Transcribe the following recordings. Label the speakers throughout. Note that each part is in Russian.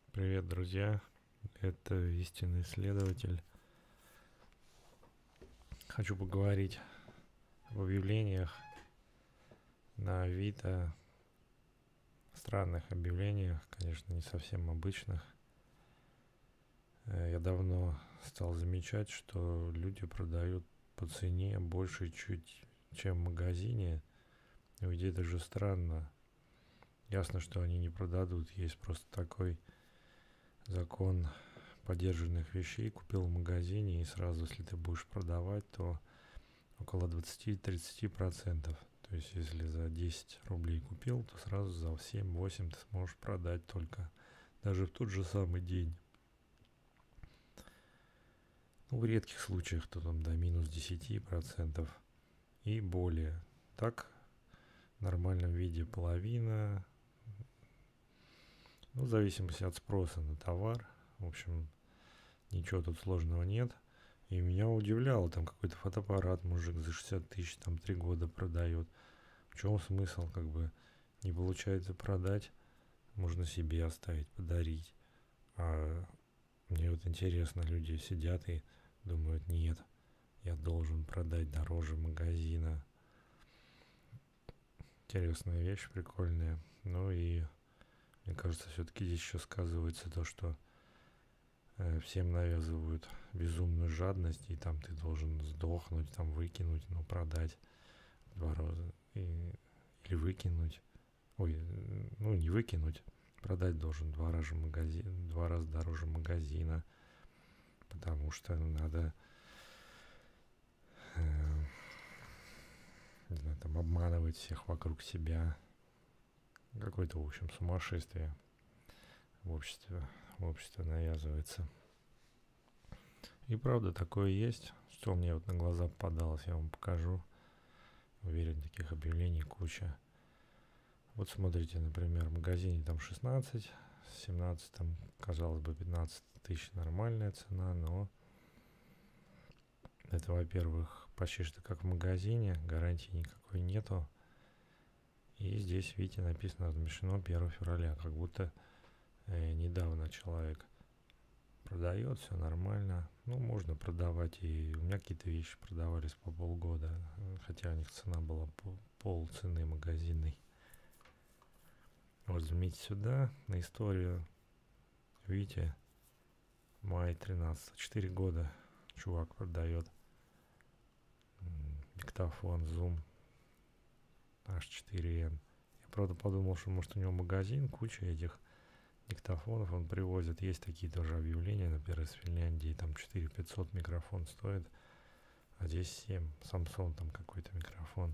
Speaker 1: Привет, друзья! Это истинный исследователь. Хочу поговорить об объявлениях на Авито, странных объявлениях, конечно, не совсем обычных. Я давно стал замечать, что люди продают по цене больше чуть, чем в магазине. И ведь это же странно. Ясно, что они не продадут. Есть просто такой закон подержанных вещей. Купил в магазине, и сразу, если ты будешь продавать, то около 20-30%. То есть, если за 10 рублей купил, то сразу за 7-8 ты сможешь продать только. Даже в тот же самый день. Ну, в редких случаях, то там до минус 10% и более. Так, в нормальном виде половина. Ну, в зависимости от спроса на товар. В общем, ничего тут сложного нет. И меня удивляло, там какой-то фотоаппарат мужик за 60 тысяч, там 3 года продает. В чем смысл, как бы, не получается продать, можно себе оставить, подарить. А мне вот интересно, люди сидят и думают, нет, я должен продать дороже магазина. Интересная вещь, прикольная. Ну и мне кажется, все-таки здесь еще сказывается то, что всем навязывают безумную жадность, и там ты должен сдохнуть, там выкинуть, ну продать два раза. Или выкинуть. Ой, ну не выкинуть. Продать должен два раза дороже магазина, потому что надо не знаю, там обманывать всех вокруг себя. Какое-то, в общем, сумасшествие в обществе, в обществе навязывается. И правда, такое есть. Что мне вот на глаза попадалось, я вам покажу. Уверен, таких объявлений куча. Вот смотрите, например, в магазине там 16, 17, там, казалось бы, 15 тысяч нормальная цена, но это, во-первых, почти что как в магазине, гарантии никакой нету. И здесь, видите, написано размещено 1 февраля, как будто недавно человек продает, все нормально. Ну, можно продавать, и у меня какие-то вещи продавались по полгода, хотя у них цена была пол цены магазинной. Вот взгляните сюда, на историю, видите, май 13, 4 года чувак продает диктофон Zoom H4n. Я правда подумал, что может у него магазин, куча этих диктофонов он привозит. Есть такие тоже объявления, например, из Финляндии, там 4500 микрофон стоит, а здесь 7. Samsung там какой-то микрофон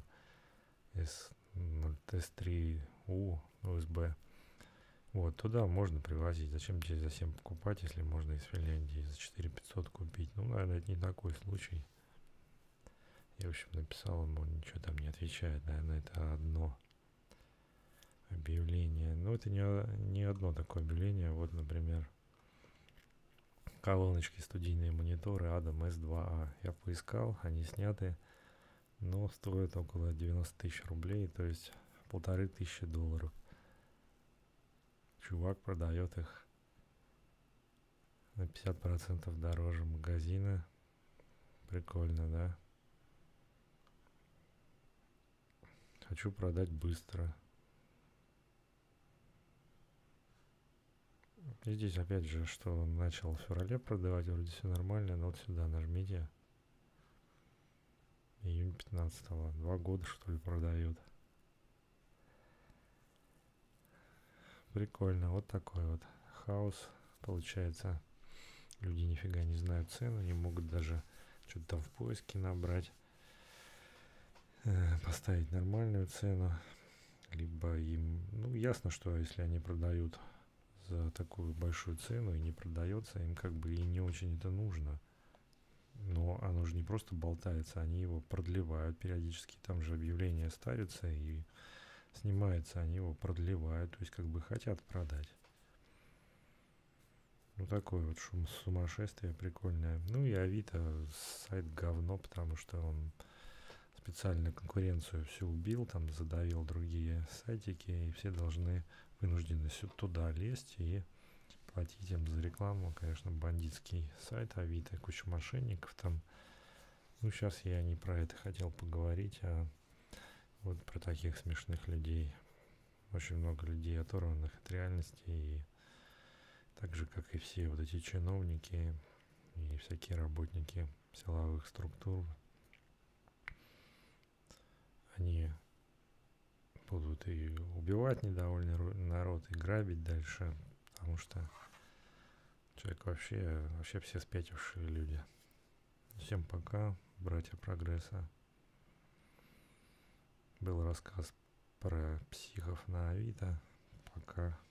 Speaker 1: S3U USB. Вот, туда можно привозить. Зачем тебе за 7 покупать, если можно из Финляндии за 4500 купить? Ну, наверное, это не такой случай. Я, в общем, написал ему, он ничего там не отвечает. Наверное, это одно объявление. Но это не одно такое объявление. Вот, например, колоночки, студийные мониторы Adam S2A. Я поискал, они сняты, но стоят около 90 тысяч рублей, то есть $1500. Чувак продает их на 50% дороже магазина. Прикольно, да? Хочу продать быстро. И здесь опять же, что он начал в феврале продавать, вроде все нормально, но вот сюда нажмите. Июнь 15-го. 2 года, что ли, продают. Прикольно. Вот такой вот хаос получается. Люди нифига не знают цену, не могут даже что-то там в поиске набрать, поставить нормальную цену. Либо им, ну, ясно, что если они продают за такую большую цену и не продается, им как бы и не очень это нужно. Но оно же не просто болтается, они его продлевают периодически, там же объявления ставятся и снимается, они его продлевают, то есть как бы хотят продать. Ну такое вот сумасшествие прикольное. Ну и Авито сайт говно, потому что он специально конкуренцию всю убил, там задавил другие сайтики, и все вынуждены туда лезть и платить им за рекламу. Конечно, бандитский сайт Авито, куча мошенников там. Ну, сейчас я не про это хотел поговорить, а вот про таких смешных людей. Очень много людей, оторванных от реальности, и так же, как и все вот эти чиновники и всякие работники силовых структур, они будут и убивать недовольный народ, и грабить дальше, потому что человек вообще все спятившие люди. Всем пока, братья Прогресса. Был рассказ про психов на Авито. Пока.